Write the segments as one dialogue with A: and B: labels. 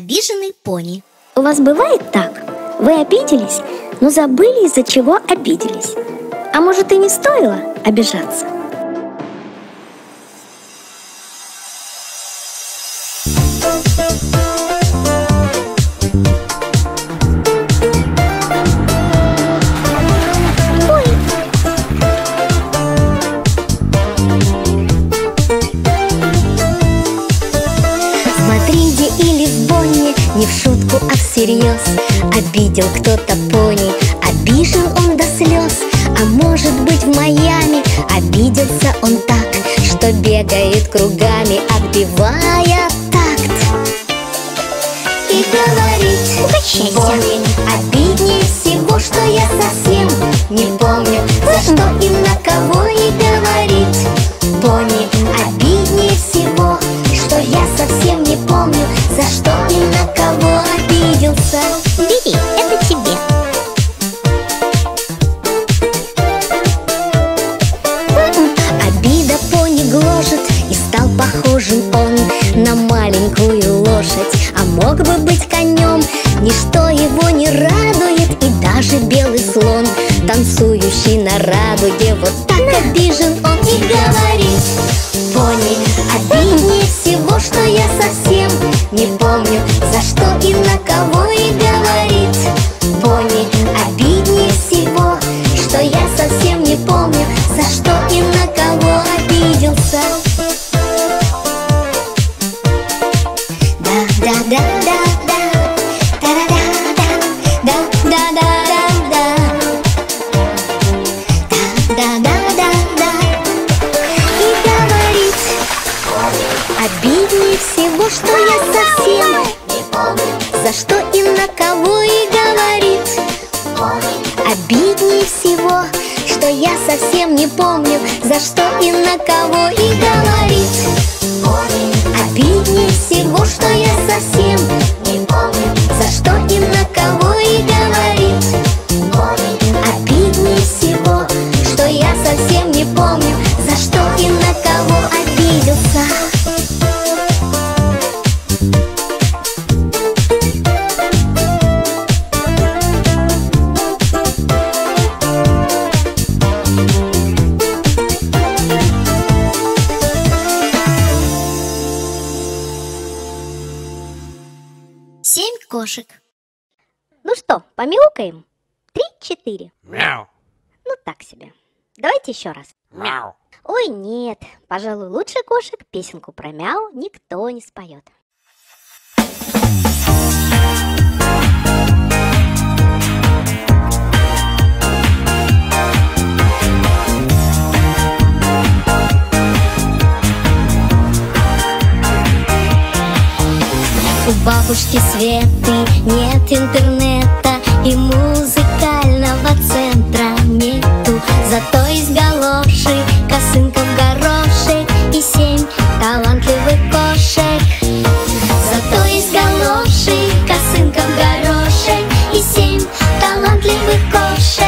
A: Обиженный пони.
B: У вас бывает так? Вы обиделись, но забыли, из-за чего обиделись. А может, и не стоило обижаться? Не в шутку, а всерьез обидел кто-то пони. Обижен он до слез. А может быть, в Майами обиделся он так, что бегает кругами, отбивая такт. И говорит: пони, обиднее всего, что я совсем не помню, за что и на кого. И говорит: пони, обиднее всего, что я совсем не помню, за что и на кого обиделся.
A: Бери, это тебе.
B: Обида пони гложет, и стал похожим он на маленькую лошадь. А мог бы быть конем, ничто его не радует. И даже белый слон, танцующий на радуге. Вот так обижен он и говорит: пони, обиднее всего, что я совсем не помню, за что и на кого. И говорит: пони, обиднее всего, что я совсем не помню, за что и на кого обиделся. Да-да-да-да-да, та-да-да-да, да-да-да-да-да, да-да-да-да-да. И говорит: обиднее всего, что я совсем не помню, за что и на кого. И говорит: обиднее всего, что я совсем не помню, за что и на кого. И говорит: обиднее всего, что я совсем не помню, за что и на кого. И говорит: обиднее всего, что я совсем не помню, за что и на кого обиделся.
A: Семь кошек.
B: Ну что, помяукаем? 3-4.
C: Мяу.
B: Ну так себе. Давайте еще раз.
C: Мяу.
B: Ой, нет, пожалуй, лучше кошек песенку про мяу никто не споет. У бабушки Светы нет интернета и музыкального центра нету. Зато есть галоши, косынка в горошек и 7 талантливых кошек. Зато есть галоши, косынка в горошек и 7 талантливых кошек.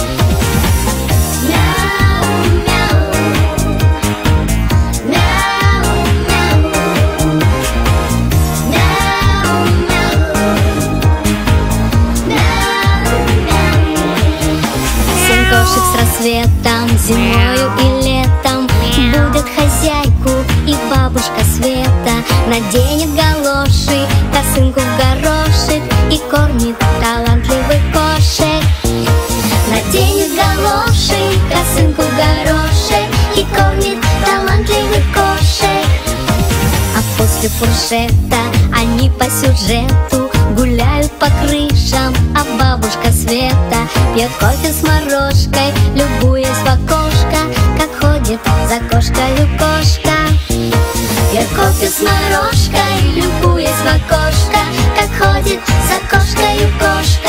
B: Кошек с рассветом, зимою и летом будет хозяйку и бабушка Света. Наденет галоши, косынку в горошек и кормит талантливых кошек. Наденет галоши, косынку в горошек и кормит талантливых кошек. А после фуршета они по сюжету гуляют по крышам, а бабушка Света пьет кофе с морожкой, любуясь в окошко, как ходит за кошкою кошка. Пьет кофе с морожкой, любуясь в окошко, как ходит за кошкою кошка.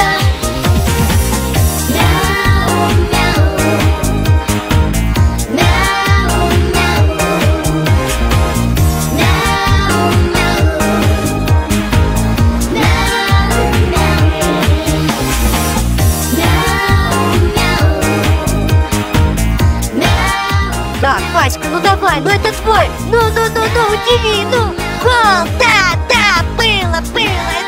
D: Так, Васька, ну давай, ну это твой. Ну, удиви, ну. Гол, да, было,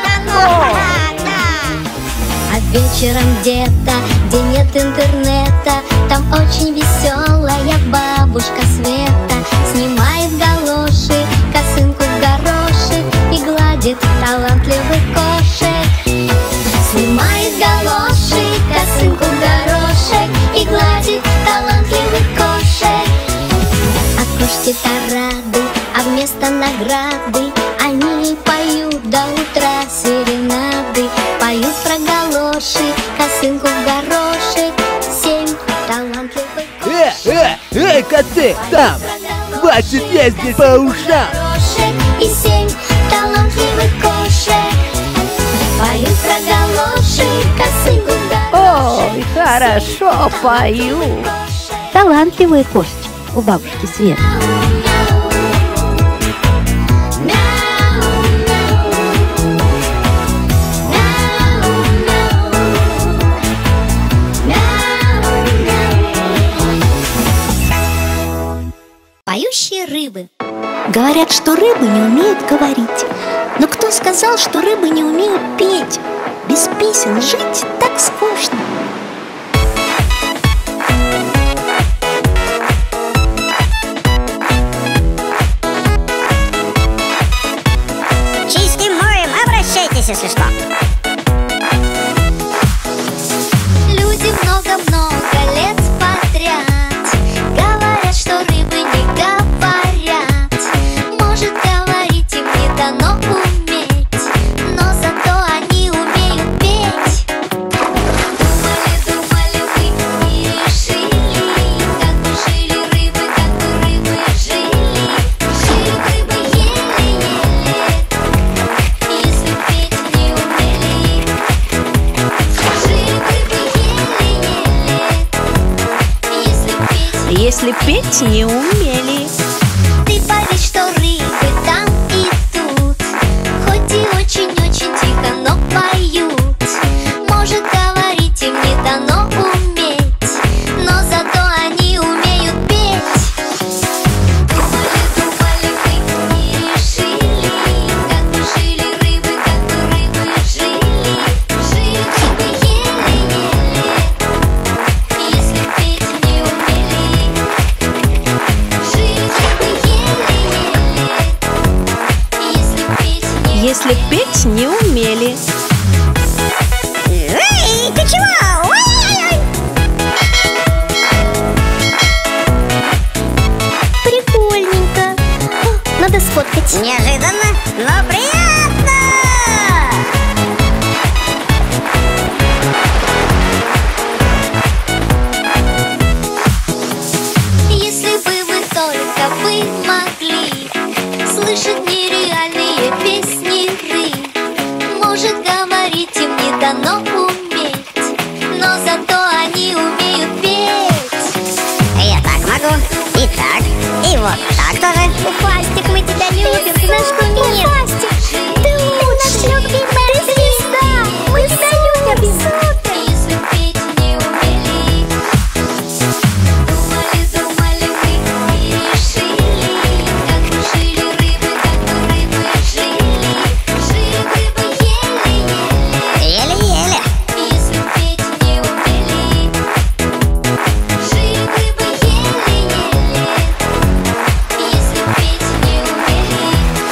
B: вечером где-то, где нет интернета. Там очень веселая бабушка Света снимает галоши, косынку в горошек и гладит талантливый кошек. Снимает галоши, косынку в горошек и гладит талантливый кошек. А кошки-то рады, а вместо награды они поют до утра серенады. Поют про галоши, косынку в горошек, 7 талантливых кошек.
C: Эй, коты, там! Хватит ездить по ушам!
B: И 7 талантливых кошек. Поют про галоши, косынку в горошек.
D: Ой, хорошо пою. Талантливые кошечки у бабушки Светы.
A: Поющие рыбы.
D: Говорят, что рыбы не умеют говорить. Но кто сказал, что рыбы не умеют петь? Без песен жить так скучно.
E: Чистым морем обращайтесь, если что.
B: Люди много-много лет подряд говорят, что рыбы не говорят. Может, говорить им не дано уметь, но зато они умеют петь. Думали, вы и решили, как бы жили рыбы, как бы рыбы жили. Жили рыбы еле-еле, если петь не умели. Жили рыбы еле-еле,
D: Если петь не умели.
B: ты поверь, что рыбы там и тут, хоть и очень-очень тихо, но поют. Может, говорить им не дано уметь, но зато они умеют петь. Думали, вы и решили, как бы жили рыбы, как бы рыбы жили. Жили рыбы еле-еле, если петь не умели. Жили рыбы еле-еле, если петь не умели.
D: Если петь не умели.
E: Эй, ты чего? Ой-ой-ой!
B: Прикольненько. Надо сфоткать.
E: Неожиданно, но приятно!
B: Если бы вы только бы могли слышать нереальные песни рыб, может, говорить им не дано уметь, но зато они умеют петь.
E: Я так могу, и так, и вот так тоже.
B: Ufастик, мы тебя любим, ты наш кумир. Ufастик, ты лучший, ты звезда, мы тебя любим. Если петь не умели, думали, вы и решили, как бы жили рыбы, как бы рыбы жили. Жили рыбы еле-еле,
E: Еле-еле.
B: если петь не умели. Жили рыбы еле-еле, если петь не умели.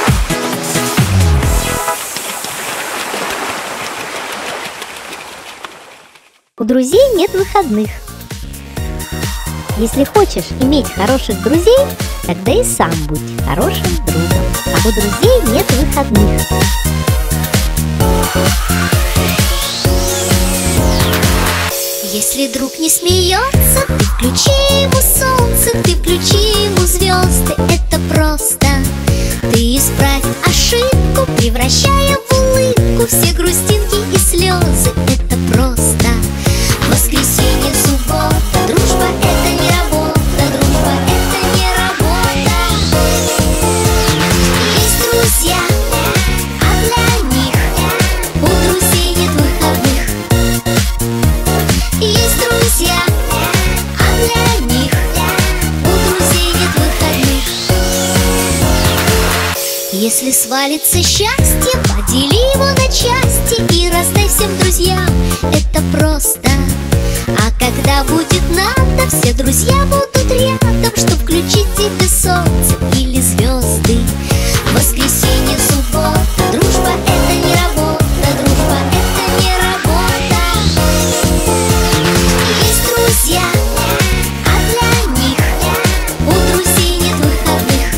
B: У друзей нет выходных. Если хочешь иметь хороших друзей, тогда и сам будь хорошим другом. А у друзей нет выходных. Если друг не смеется, ты включи ему солнце, ты включи ему звезды. Это просто. Ты исправь ошибку, превращая в улыбку все грустинки и слезы. Это просто. Воскресенье, суббота, дружба — это не работа, дружба — это не работа. Есть друзья, а для них у друзей нет выходных. Есть друзья, а для них у друзей нет выходных. Если свалится счастье в Раздели его на части и раздай всем друзьям. Это просто. А когда будет надо, все друзья будут рядом, чтоб включить тебе солнце или звезды. Воскресенье, суббота, дружба — это не работа, дружба — это не работа. Есть друзья, а для них у друзей нет выходных.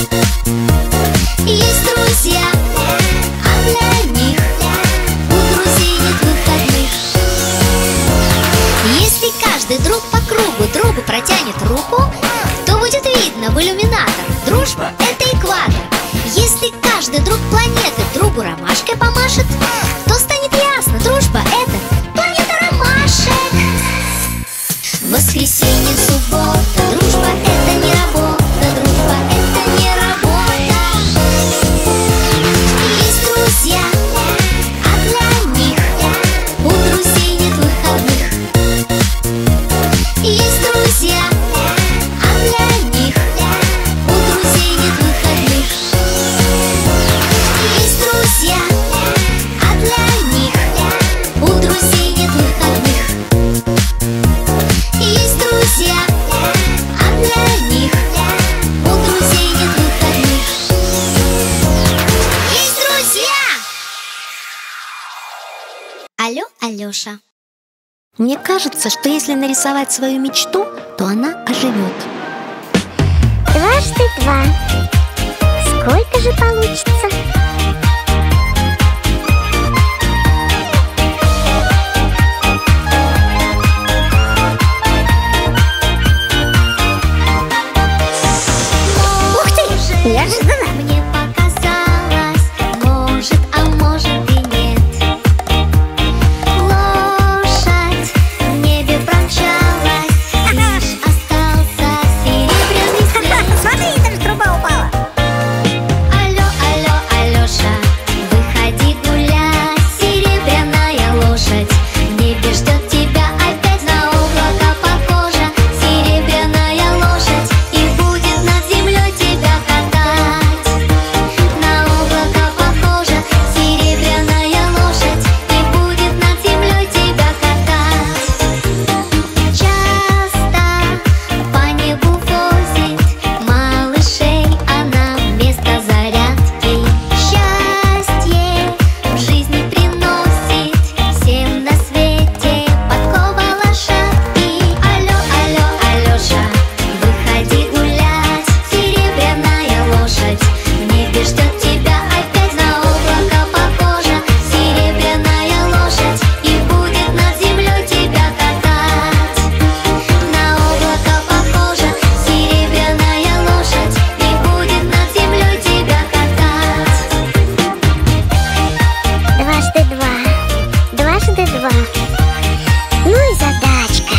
B: Есть друзья, а для них у друзей нет выходных. Если каждый друг по кругу другу протянет руку, то будет видно в иллюминатор: дружба — это экватор. Если каждый друг планеты другу ромашкой помашет, то станет ясно: дружба — это планета ромашек. Воскресенье, суббота, дружба — это не работа, дружба — это не работа. Есть друзья, а для них у друзей нет выходных. Есть друзья, а для них у друзей нет выходных. Есть друзья, а для них у друзей нет выходных. Есть друзья, а для них у друзей нет выходных. Есть друзья! Алло, Алёша.
D: Мне кажется, что если нарисовать свою мечту, то она оживет.
B: 2 × 2. Сколько же получится?
E: Ух ты, неожиданно.
B: Мне показалось, может, а может и нет. Лошадь в небе промчалась, лишь остался серебряный след.
E: Смотри, даже труба упала.
B: Алло, алло, Алёша, выходи гулять, серебряная лошадь в небе ждет тебя опять, на облако похожа. Серебряная лошадь и будет над землей тебя катать. На облако похожа, серебряная лошадь и будет над землей тебя катать. Часто по небу возит малышей она вместо зарядки. Счастье в жизни приносит всем на свете подкова лошадки. Алло, алло, Алёша, выходи гулять, серебряная лошадь в небе ждет тебя опять, на облако похожа. Серебряная лошадь и будет над землей тебя катать. На облако похожа, серебряная лошадь и будет над землей тебя катать.
E: 2 × 2. 2 × 2. Ну и задачка.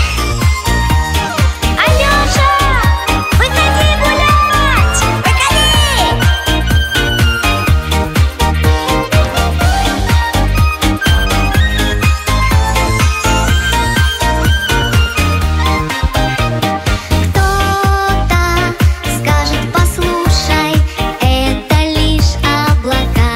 B: Алёша, выходи гулять!
E: Выходи!
B: Кто-то скажет: послушай, это лишь облака.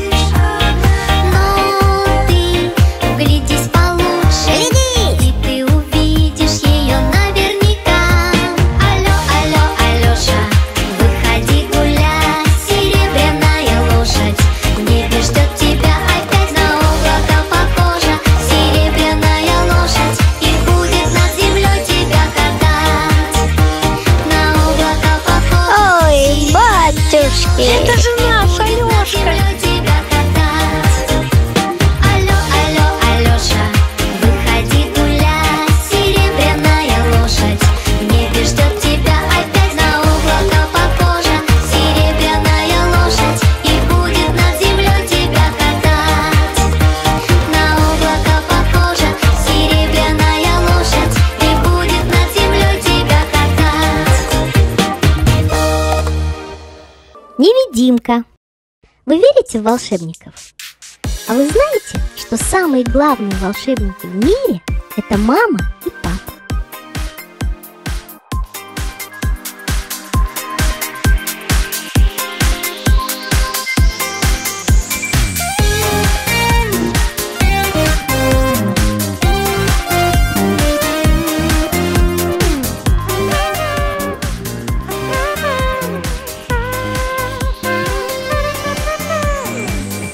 B: Но ты вглядись получше, и ты увидишь ее наверняка. Алло, алло, Алёша, выходи гулять, серебряная лошадь в небе ждет тебя опять, на облако похожа. Серебряная лошадь и будет над землей тебя катать. На облако похожа.
E: Ой, батюшки.
D: Это же наш Алёшка.
B: Тебя катать. Алло, алло, Алёша, выходи гулять, серебряная лошадь в небе ждет тебя опять, на облако похожа. Серебряная лошадь и будет над землей тебя катать. На облако похожа, серебряная лошадь и будет над землей тебя катать.
A: Невидимка. Вы верите в волшебников? А вы знаете, что самые главные волшебники в мире – это мама и папа?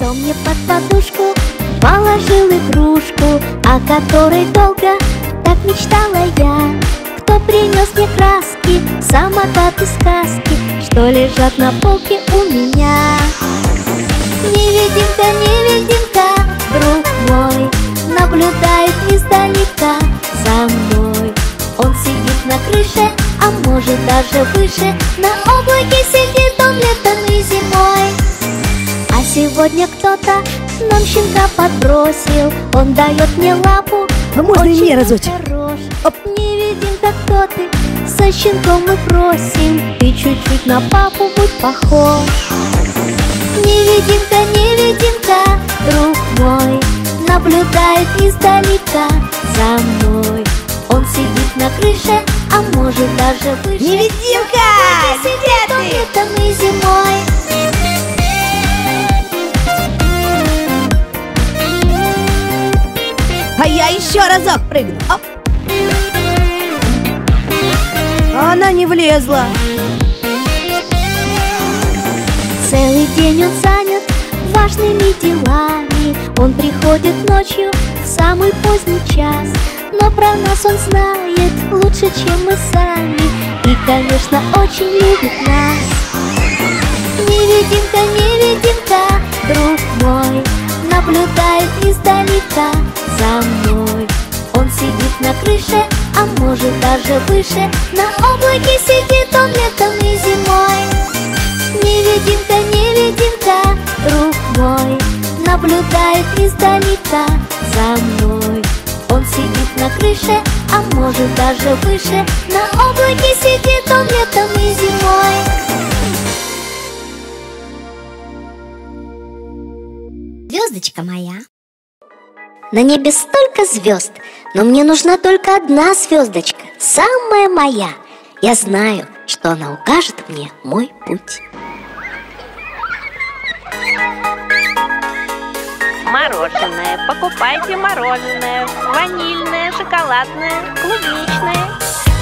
A: Кто мне под подушку положил игрушку, о которой долго так мечтала я? Кто принес мне краски, самокаты сказки, что лежат на полке у меня? Невидимка, невидимка, друг мой, наблюдает издалека за мной. Он сидит на крыше, а может даже выше, на облаке сидит он летом и зимой. А сегодня кто-то нам щенка подбросил, он дает мне лапу,
F: а можно и мне разочек?
A: Оп. Невидимка, кто ты? Со щенком мы просим, ты чуть-чуть на папу будь похож. Невидимка, невидимка, друг мой, наблюдает издалека за мной. Он сидит на крыше, а может даже выше.
F: Невидимка!
A: Где ты? Летом и зимой.
F: А я еще разок прыгну. Оп. Она не влезла.
A: Целый день он занят важными делами. Он приходит ночью в самый поздний час, но про нас он знает лучше, чем мы сами, и, конечно, очень любит нас. Невидимка, невидимка, друг мой, наблюдает издалека за мной. Он сидит на крыше, а может даже выше, на облаке сидит он летом и зимой. Невидимка, невидимка, друг мой, наблюдает издалека за мной. Он сидит на крыше, а может даже выше, на облаке сидит он летом и зимой.
B: Звездочка моя. На небе столько звезд, но мне нужна только одна звездочка, самая моя. Я знаю, что она укажет мне мой путь.
G: Мороженое, покупайте мороженое. Ванильное, шоколадное, клубничное.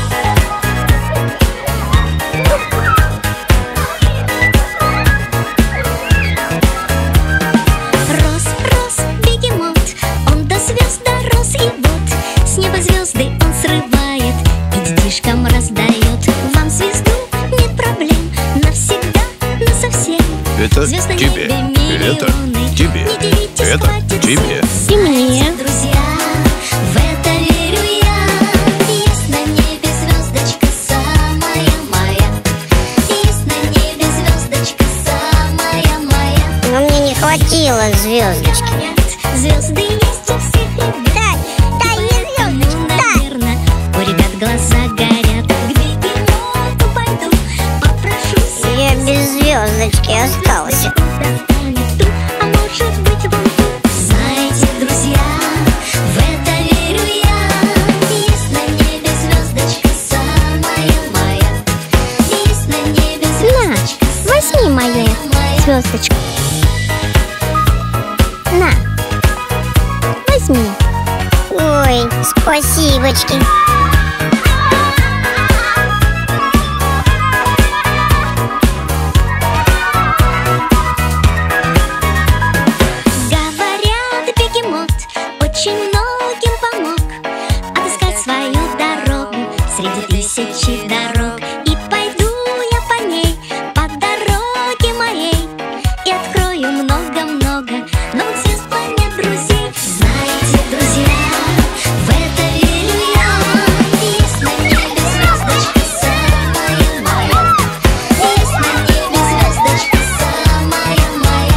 B: Рос, рос, бегемот, он до звезд дорос, и вот с неба звезды он срывает и детишкам раздает. Вам звезду нет проблем, навсегда, насовсем.
H: Это
B: Звезд на
H: тебе,
B: небе
H: это
B: миллионы.
H: тебе,
B: Не дивитесь,
H: это
B: хватит
H: тебе.
B: слез.
A: И мне.
B: Друзья, в это верю я. Есть на небе звездочка самая моя. Есть на небе звездочка самая моя.
E: Но мне не хватило звездочки.
B: Говорят, звезды есть у всех ребят.
E: Да не звездочки, да.
B: Наверное, у ребят глаза горят. К бегемоту пойду, попрошусь.
E: Я без звездочки остался.
B: Достанет ту, а может быть вон ту. Знаете, друзья, в это верю я. Есть на небе звездочка самая моя. Есть на небе звездочка
A: Возьми мою звездочку. На, возьми.
E: Ой, спасибочки.
B: Говорят, бегемот очень многим помог отыскать свою дорогу среди тысячи дорог. И пойду я по ней, по дороге моей, и открою много-много новых звезд, планет, друзей. Знаете, друзья, в это верю я. Есть на небе звездочка самая моя. Есть на небе звездочка самая моя.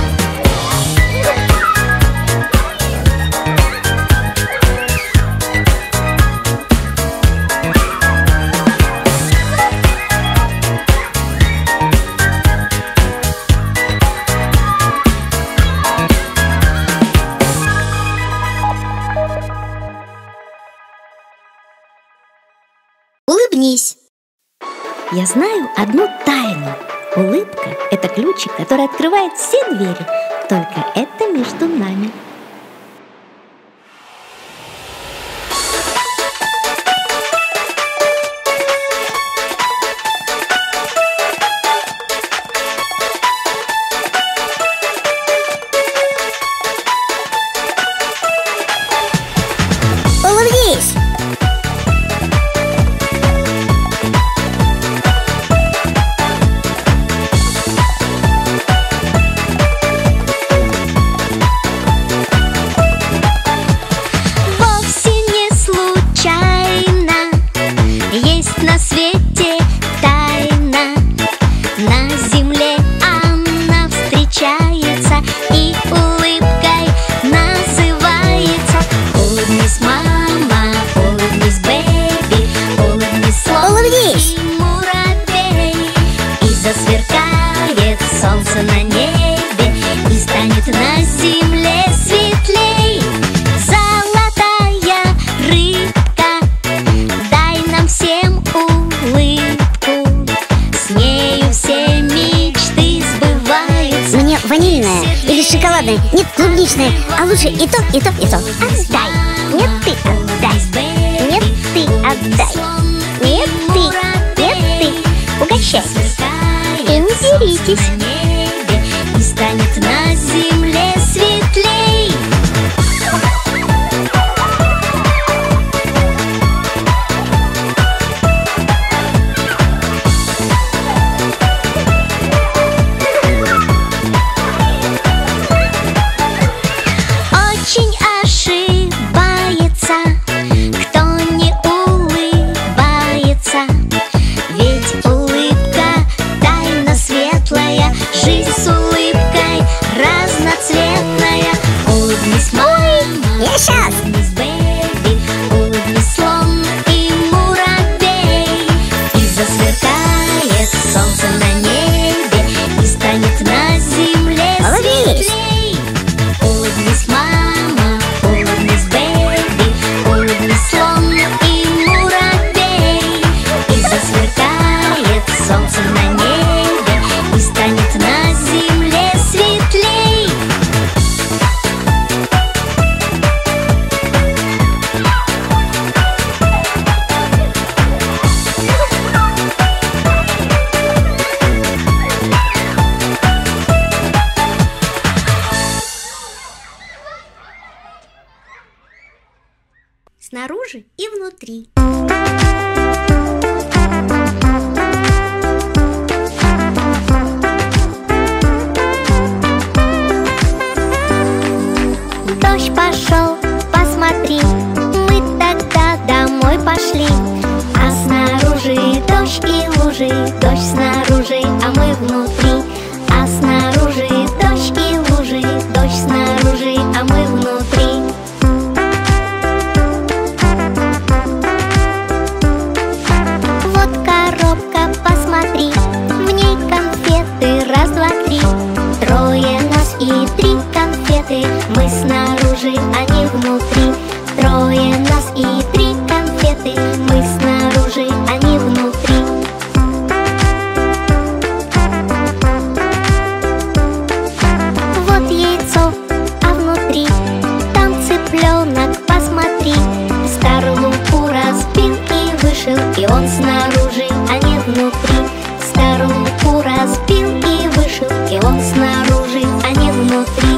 D: Улыбнись.
A: Я знаю одну тайну. Улыбка – это ключик, который открывает все двери. Только это между нами.
E: ванильное или шоколадное? Нет, клубничное. А лучше и то, и то, и то. Отдай. Нет, ты отдай. Нет, ты отдай. Нет, ты. Угощай. И не деритесь.
B: И станет на земле светлей. Очень ошибается, кто не улыбается. Ведь улыбка тайна светлая, жизнь с улыбкой разноцветная. Улыбнись, мама,
E: Я сейчас.
B: улыбнись, бэби, улыбнись, слон и муравей. И засверкает солнце на небе, и станет на земле
E: Улыбнись.
B: светлей. Улыбнись, мама, улыбнись, бэби, улыбнись, слон и муравей. И засверкает солнце на небе, и станет на земле светлей.
D: Снаружи и внутри.
B: Дождь пошел, посмотри, мы тогда домой пошли. А снаружи дождь и лужи, дождь снаружи, а мы внутри. А снаружи дождь и лужи, дождь снаружи, а мы внутри. Вот коробка, посмотри, в ней конфеты, раз, два, три. Трое нас и три конфеты, мы снаружи, они внутри. Трое нас и три конфеты, мы снаружи, они внутри. Вот яйцо, а внутри там цыпленок, посмотри. Скорлупу разбил и вышел, и он снаружи, а не внутри. Скорлупу разбил и вышел, и он снаружи, а не внутри.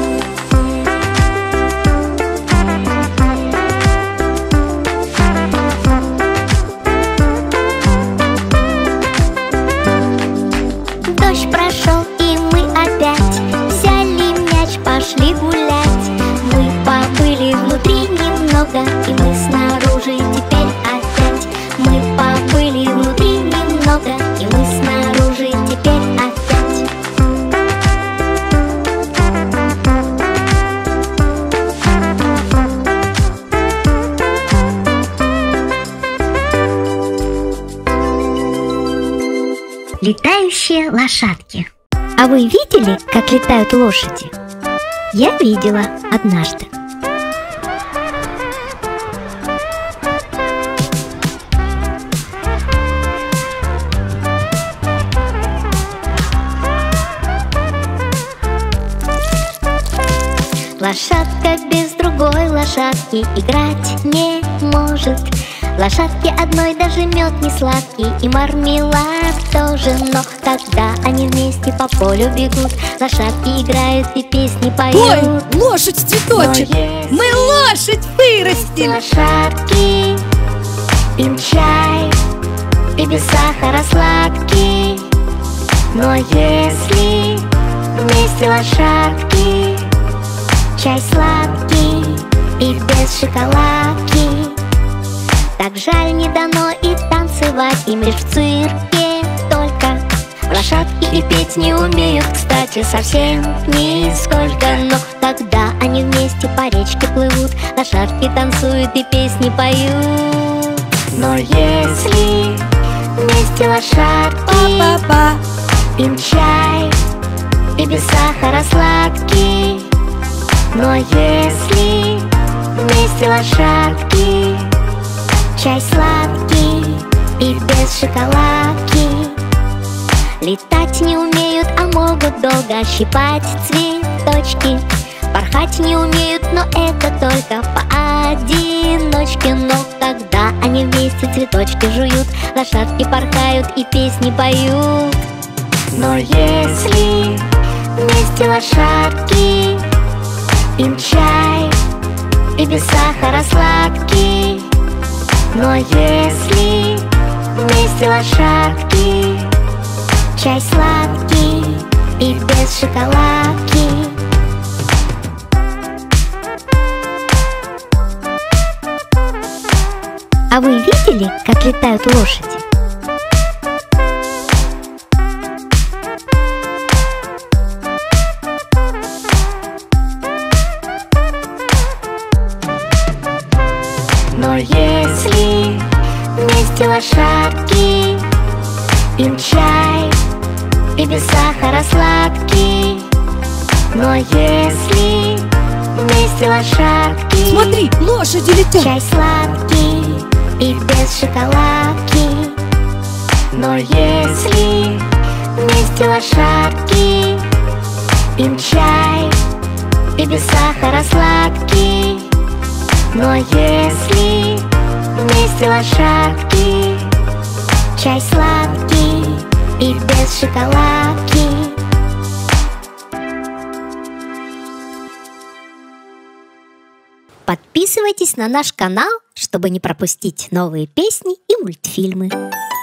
B: Дождь прошел, и мы опять взяли мяч, пошли гулять. Мы побыли внутри немного, и мы снаружи теперь опять. Мы побыли внутри немного, и мы снаружи теперь опять.
D: Летающие лошадки. А вы видели, как летают лошади? Я видела однажды.
B: Лошадка без другой лошадки играть не может. Лошадке одной даже мед не сладкий и мармелад тоже. Но когда они вместе по полю бегут, лошадки играют и песни поют.
F: Ой, лошадь, цветочек! Мы лошадь вырастили!
B: Лошадки, пьем чай и без сахара сладкий. Но если вместе лошадки, чай сладкий и без шоколадки, так жаль, не дано и танцевать им лишь в цирке только. Лошадки и петь не умеют, кстати, совсем нисколько. Но тогда они вместе по речке плывут, лошадки танцуют и песни поют. Но если вместе лошадки,
F: Папа,
B: пьем чай и без сахара сладкий. Но если вместе лошадки, чай сладкий и без шоколадки, Летать не умеют, а могут долго щипать цветочки. Порхать не умеют, но это только поодиночке. Но когда они вместе цветочки жуют, лошадки порхают и песни поют. Но если вместе лошадки, им чай и без сахара сладкий. Но если вместе лошадки, чай сладкий и без шоколадки. А вы видели, как летают лошади? Но если вместе лошадки, им чай и без сахара сладкий. Но если вместе лошадки,
F: Смотри, лошади летят.
B: чай сладкий и без шоколадки. Но если вместе лошадки, им чай и без сахара сладкий. Но если вместе лошадки, чай сладкий и без шоколадки. Подписывайтесь на наш канал, чтобы не пропустить новые песни и мультфильмы.